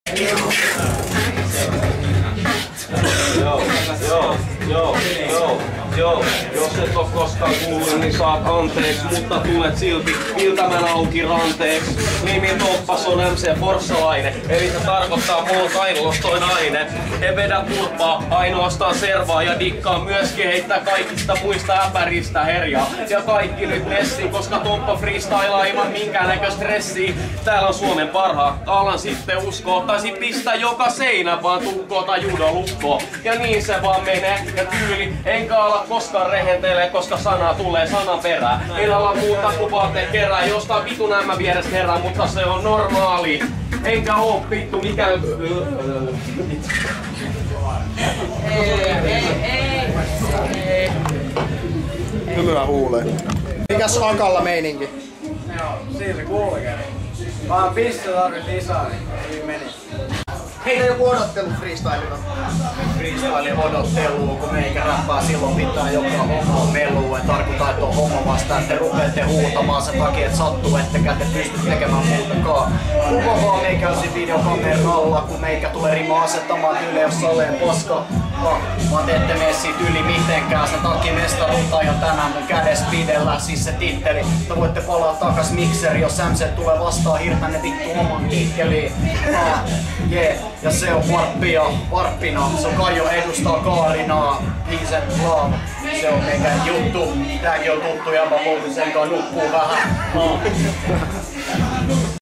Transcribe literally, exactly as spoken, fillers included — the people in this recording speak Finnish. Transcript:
Joo, joo, joo, joo, joo. Jos et oo koskaan kuullut, niin saat anteeksi, mutta tulet silti iltamän auki ranteeksi. Nimi Toppas on M C Forssalainen, eli se tarkoittaa muut ainoastaan aine. He vedä turpaa, ainoastaan servaa ja dikkaa myöskin heittää kaikista muista äpäristä herjaa. Ja kaikki nyt messiin, koska Toppa freestylaa ilman minkäännäköistä stressiä. Täällä on Suomen parhaat, alan sitten uskoo. Taisin pistää joka seinä vaan tukkoa tai judolukkoa. Ja niin se vaan menee ja tyyli, enkä ala koskaan rehentelee, koska sana tulee sanan perään. En ala muuta kuin vaatteen kerran, jostain vitun ämmä vierestä herran, mutta se on normaali. Enkä oo vittu mikään... Ei, ei, ei, ei. Hymyä huuleen. Mikäs Hakalla meininki? Joo, siinä se kulkee. Vaan piste tarvit lisää, niin meni. Heitä joku odottelu freestylilla. Freestyle odottelua, kun meikä räppää silloin pitää joka homma on meluu. En tarkoita, että on homma vasta, että te rupeatte huutamaan sen takia, että sattuu, ettekä te pysty tekemään muutakaan. Kuva vaan meikä olisi videokameralla, kun meikä tulee rima asettamaan tyyliä, jos oleen poska. Ah, mä te ette mene siitä yli mitenkään, sen takia mestaruutta jo tänään mun kädessä pidellä, siis se titteli. Te voitte palaa takas mikseri, jos M C tulee vastaan, hirtänne vittu oman titteliin. Ah, yeah. Ja se on varppia, varppina, se on Kaijo edustaa Kaarinaa, niin sen laava. Se on meikä juttu, tääkin on tuttu ja mä voisin sen kanssa nukkuu vähän. Ah.